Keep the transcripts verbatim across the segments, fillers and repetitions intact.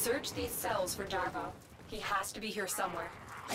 Search these cells for Darvo. He has to be here somewhere.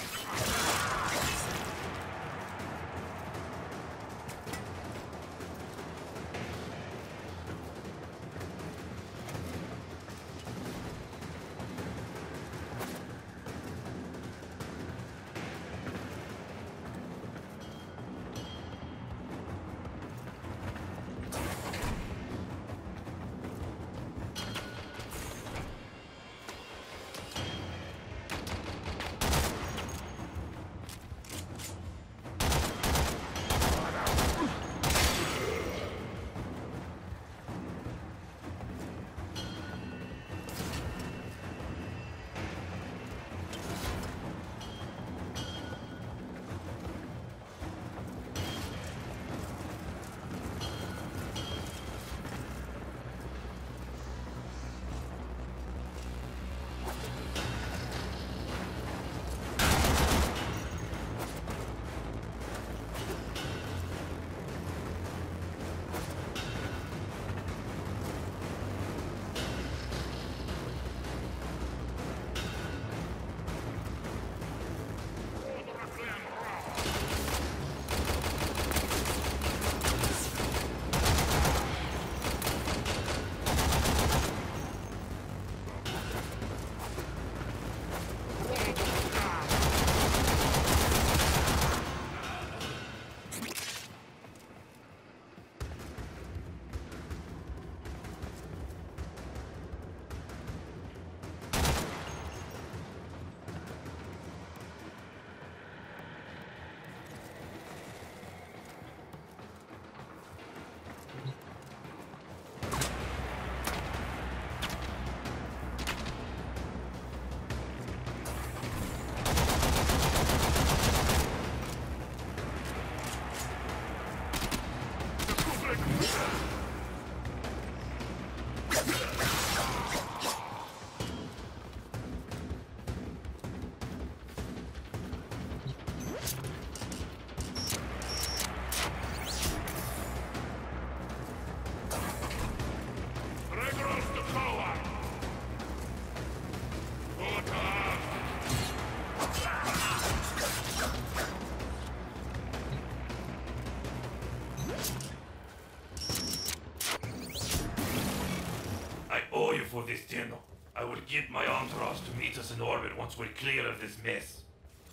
For this dinner, I will get my entourage to meet us in orbit once we're clear of this mess.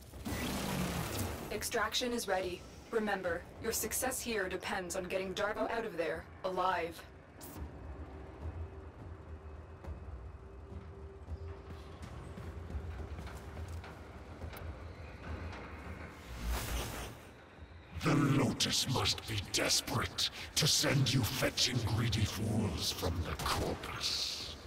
Extraction is ready. Remember, your success here depends on getting Darvo out of there, alive. The Lotus must be desperate to send you fetching greedy fools from the Corpus.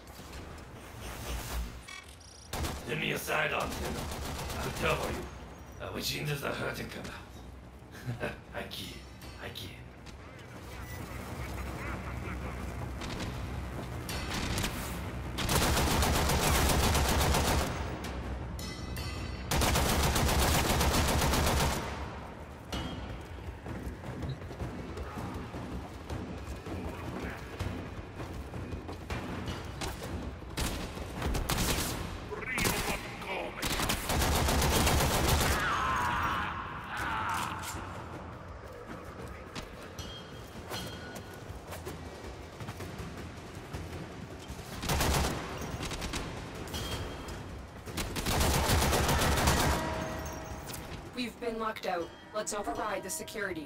Give me a side on dinner. I'll cover you. Uh, which end does the hurting come out? I can't. I can't. We've been locked out. Let's override the security.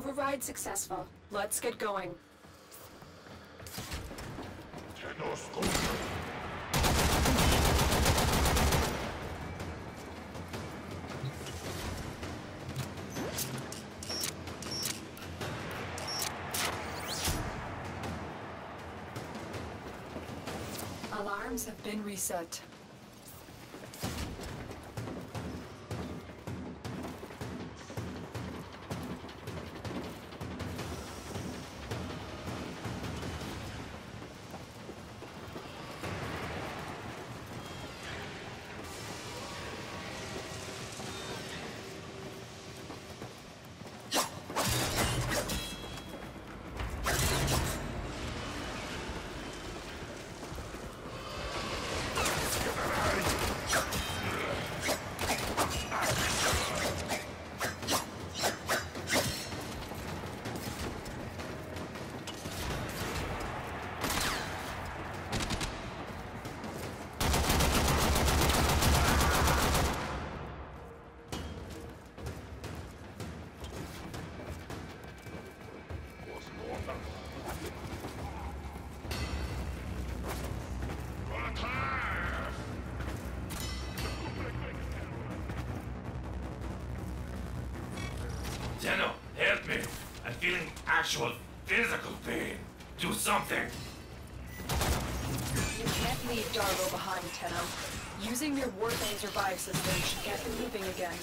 Override successful. Let's get going. Alarms have been reset. Tenno, help me. I'm feeling actual physical pain. Do something. You can't leave Darvo behind, Tenno. Using your Warframe revive system should get him moving again.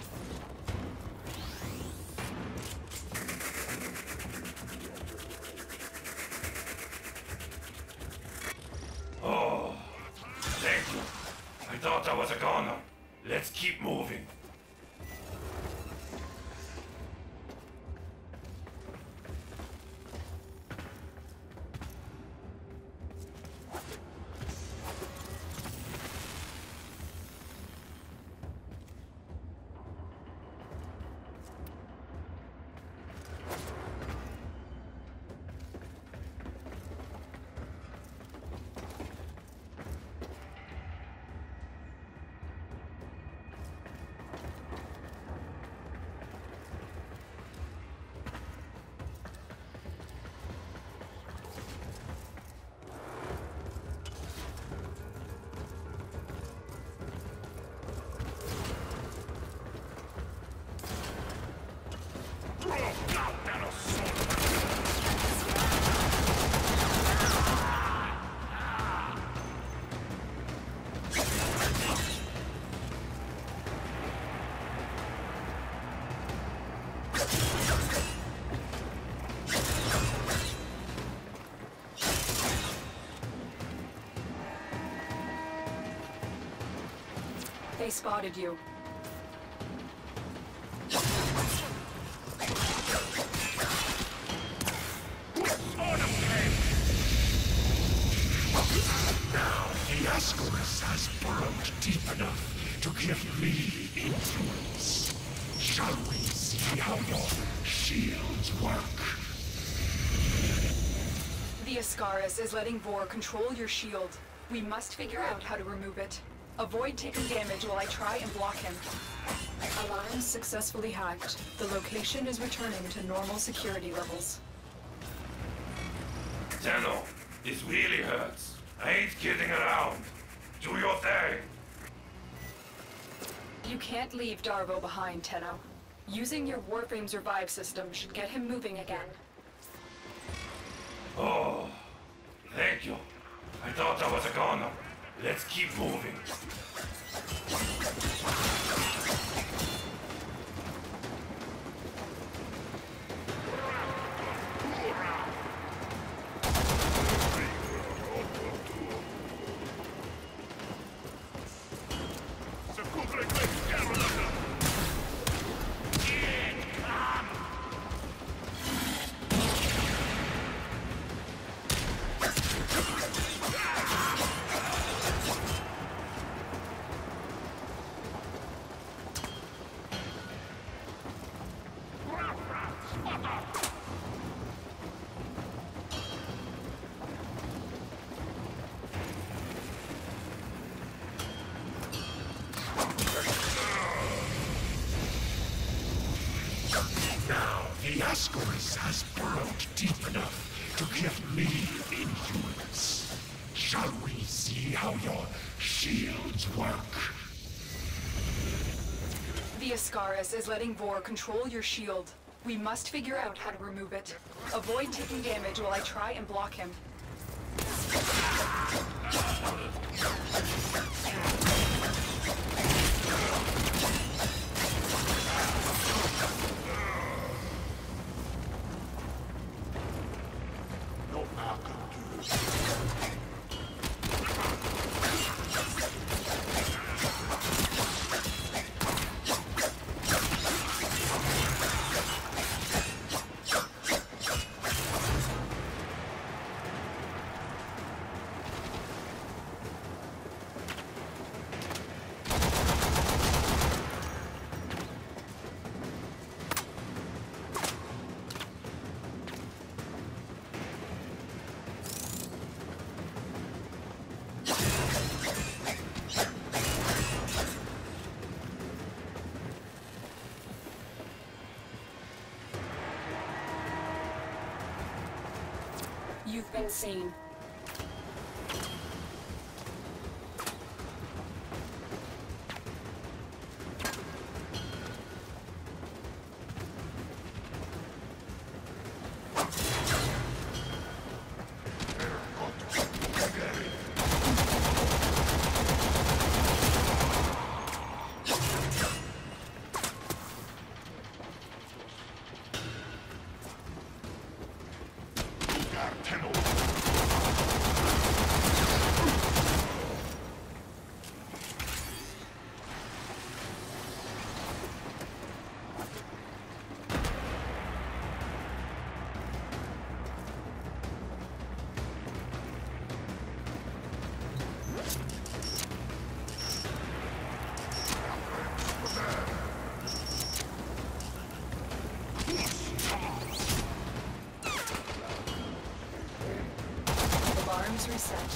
Oh, thank you. I thought I was a goner. Let's keep moving. They spotted you. Now the Ascaris has burrowed deep enough to give me influence. Shall we see how your shields work? The Ascaris is letting Vor control your shield. We must figure out how to remove it. Avoid taking damage while I try and block him. Alarms successfully hacked. The location is returning to normal security levels. Tenno, this really hurts. I ain't kidding around. Do your thing. You can't leave Darvo behind, Tenno. Using your Warframe's revive system should get him moving again. Oh, thank you. I thought I was a goner. Let's keep moving. to give me influence. Shall we see how your shields work? The Ascaris is letting Vor control your shield. We must figure out how to remove it. Avoid taking damage while I try and block him. You've been seen. Alarms reset.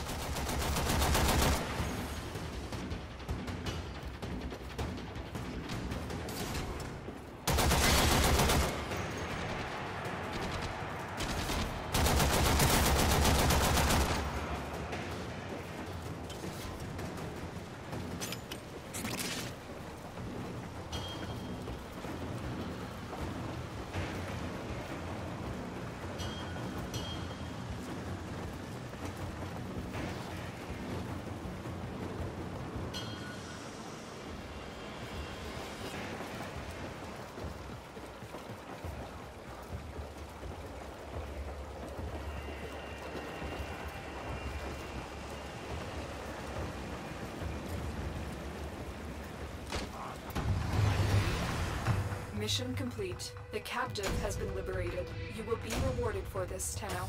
Mission complete. The captive has been liberated. You will be rewarded for this, Tenno.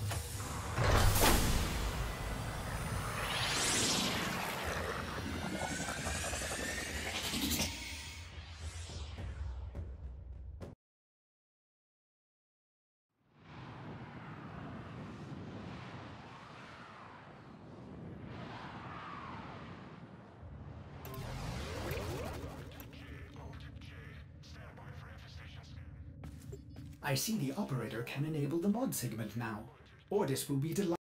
I see the operator can enable the mod segment now. Ordis will be delighted.